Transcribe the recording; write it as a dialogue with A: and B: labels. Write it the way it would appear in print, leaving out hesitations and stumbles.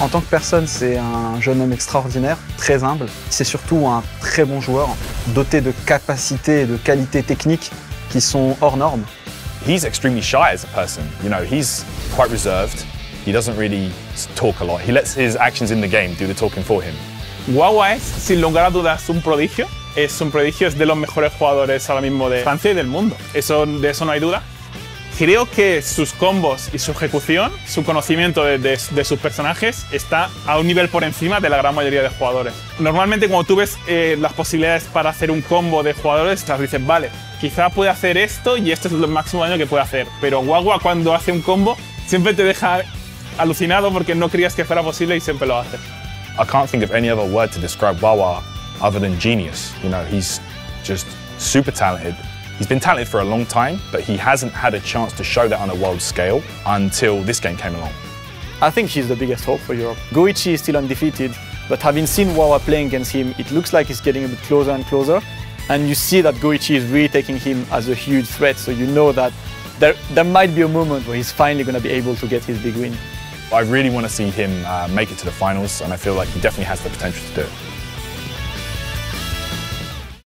A: En tant que personne, c'est un jeune homme extraordinaire, très humble. C'est surtout un très bon joueur, doté de capacités et de qualités techniques qui sont hors normes.
B: He's extremely shy as a person. You know, he's quite reserved. He doesn't really talk a lot. He lets his actions in the game do the talking for him.
C: Guagua es, sin lugar a dudas, un prodigio. Es un prodigio, es de los mejores jugadores ahora mismo de Francia y del mundo. De eso no hay duda. Creo que sus combos y su ejecución, su conocimiento de sus personajes está a un nivel por encima de la gran mayoría de jugadores. Normalmente cuando tú ves las posibilidades para hacer un combo de jugadores, te dices, vale, quizá puede hacer esto y esto es el máximo daño que puede hacer. Pero Guagua cuando hace un combo siempre te deja alucinado porque no creías que fuera posible y siempre lo hace.
B: I can't think of any other word to describe Guagua other than genius. You know, he's just super talented. He's been talented for a long time, but he hasn't had a chance to show that on a world scale until this game came along.
D: I think he's the biggest hope for Europe. Goichi is still undefeated, but having seen Guagua playing against him, it looks like he's getting a bit closer and closer. And you see that Goichi is really taking him as a huge threat, so you know that there might be a moment where he's finally going to be able to get his big win.
B: I really want to see him make it to the finals, and I feel like he definitely has the potential to do it.